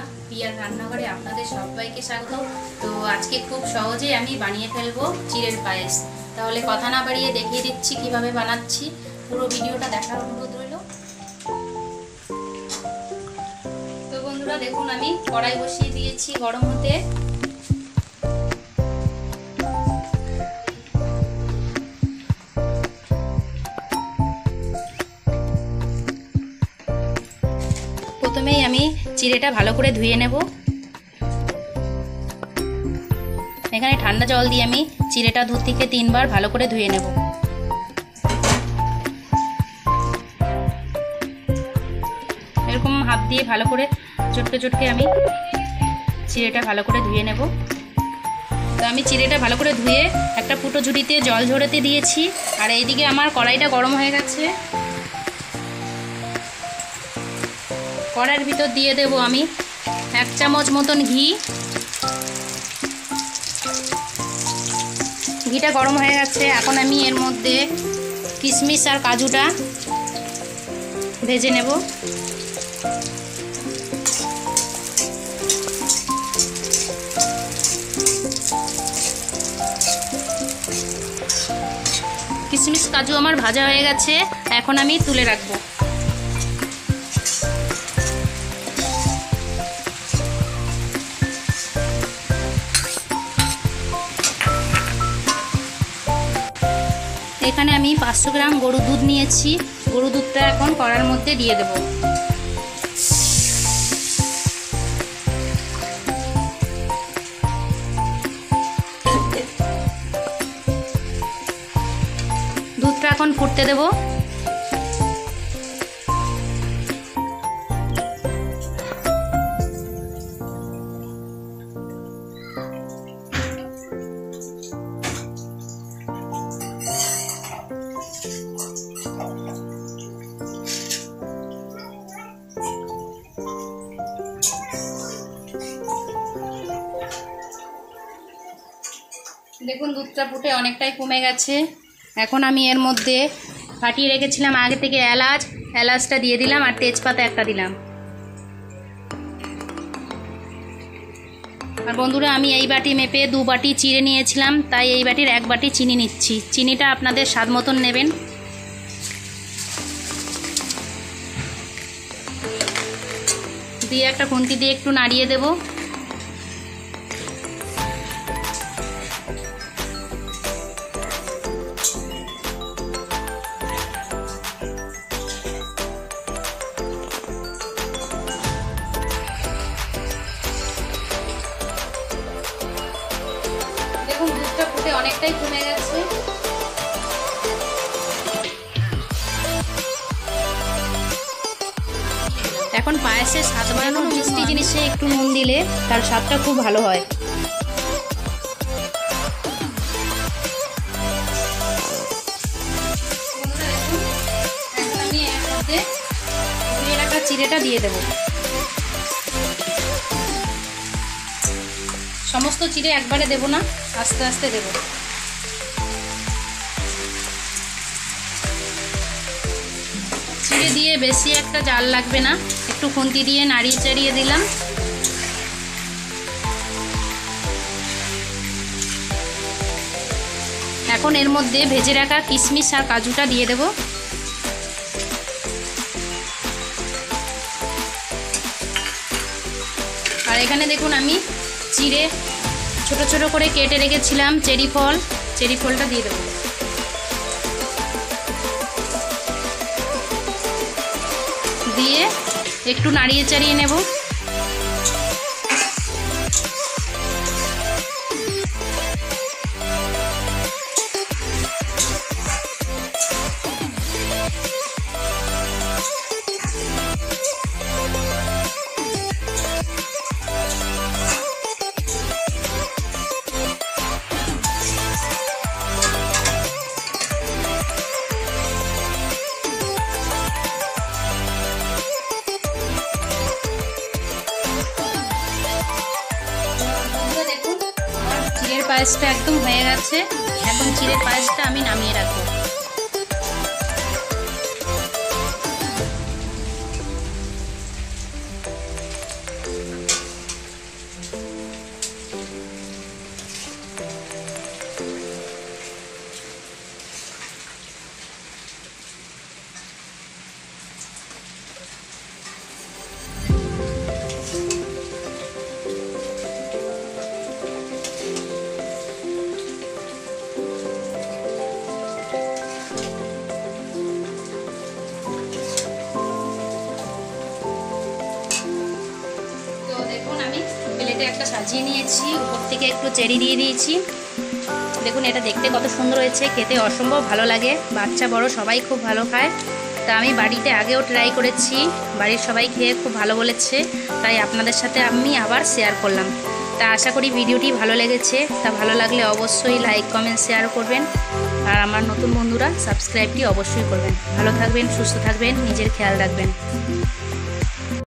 Peer রান্নাঘরে আপনাদের সবাইকে স্বাগত। তো আজকে খুব সহজেই আমি বানিয়ে ফেলবো চিড়ের পায়েস। তাহলে কথা না বাড়িয়ে দেখিয়ে দিচ্ছি কিভাবে বানাচ্ছি। পুরো ভিডিওটা দেখার অনুরোধ রইল। তো বন্ধুরা দেখুন, আমি কড়াই বসিয়ে দিয়েছি গরম হতে। প্রথমেই আমি চিড়েটা ভালো করে ধুয়ে নেব। এখানে ঠান্ডা জল দিয়ে আমি চিড়েটা 2 থেকে 3 বার ভালো করে ধুয়ে নেব। এরকম হাত দিয়ে ভালো করে চটকে চটকে আমি চিড়েটা ভালো করে ধুয়ে নেব। তো আমি চিড়েটা ভালো করে ধুয়ে একটা ফুটো ঝুড়িতে জল ঝরাতে দিয়েছি। আর এইদিকে আমার কড়াইটা গরম হয়ে গেছে। কড়াইয়ের ভিতর দিয়ে দেব আমি 1 চামচ মতন ঘি। ঘিটা গরম হয়ে গেছে। এখন আমি এর মধ্যে কিশমিশ আর কাজুটা ভেজে নেব। কিশমিশ কাজু আমার ভাজা হয়ে গেছে। এখন আমি তুলে রাখবো। এখানে আমি 500 গ্রাম গরুর দুধ নিয়েছি। গরুর দুধটা এখন কড়ার মধ্যে দিয়ে দেব। দুধটা এখন ফুটতে দেব। দেখুন, দুধটা ফুটে অনেকটাই কমে গেছে। এখন আমি এর মধ্যে ফাটিয়ে রেখেছিলাম আগে থেকে এলাচটা দিয়ে দিলাম আর তেজপাতা একটা দিলাম। আর বন্ধুরা, আমি এই বাটি মেপে 2 বাটি চিড়ে নিয়েছিলাম, তাই এই বাটির 1 বাটি চিনি নিচ্ছি। চিনিটা আপনাদের স্বাদ মতন নেবেন। দিয়ে একটা খুন্তি দিয়ে একটু নাড়িয়ে দেব। দুধটা ফুটে অনেকটাই কমে গেছে। এখন পায়েসের স্বাদ বাড়ানোর মিষ্টি জিনিসে একটু নুন দিলে তার স্বাদটা খুব ভালো হয়। আমি এর মধ্যে ধুয়ে রাখা চিড়েটা দিয়ে দেব। সমস্ত চিড়ে একবারে দেব না, আস্তে আস্তে দেব। চিড়ে দিয়ে বেশি একটা জাল লাগবে না, একটু খুন্তি দিয়ে নাড়িয়ে চাড়িয়ে দিলাম। এখন এর মধ্যে ভেজে রাখা কিশমিশ আর কাজুটা দিয়ে দেব। আর এখানে দেখুন, আমি চিড়ে ছোট ছোট করে কেটে রেখেছিলাম চেরি ফলটা দিয়ে দেবো। দিয়ে একটু নাড়িয়ে চাড়িয়ে নেব। পায়েসটা একদম হয়ে গেছে। এখন চিড়ের পায়েসটা আমি নামিয়ে রাখবো। প্লেটে একটা সাজিয়ে নিয়েছি, উপর থেকে একটু চেরি দিয়ে দিয়েছি। দেখুন এটা দেখতে কত সুন্দর হয়েছে, খেতে অসম্ভব ভালো লাগে, বাচ্চা বড় সবাই খুব ভালো খায়। তা আমি বাড়িতে আগেও ট্রাই করেছি, বাড়ির সবাই খেয়ে খুব ভালো বলেছে, তাই আপনাদের সাথে আমি আবার শেয়ার করলাম। তা আশা করি ভিডিওটি ভালো লেগেছে। তা ভালো লাগলে অবশ্যই লাইক কমেন্ট শেয়ার করবেন, আর আমার নতুন বন্ধুরা সাবস্ক্রাইবটি অবশ্যই করবেন। ভালো থাকবেন, সুস্থ থাকবেন, নিজের খেয়াল রাখবেন।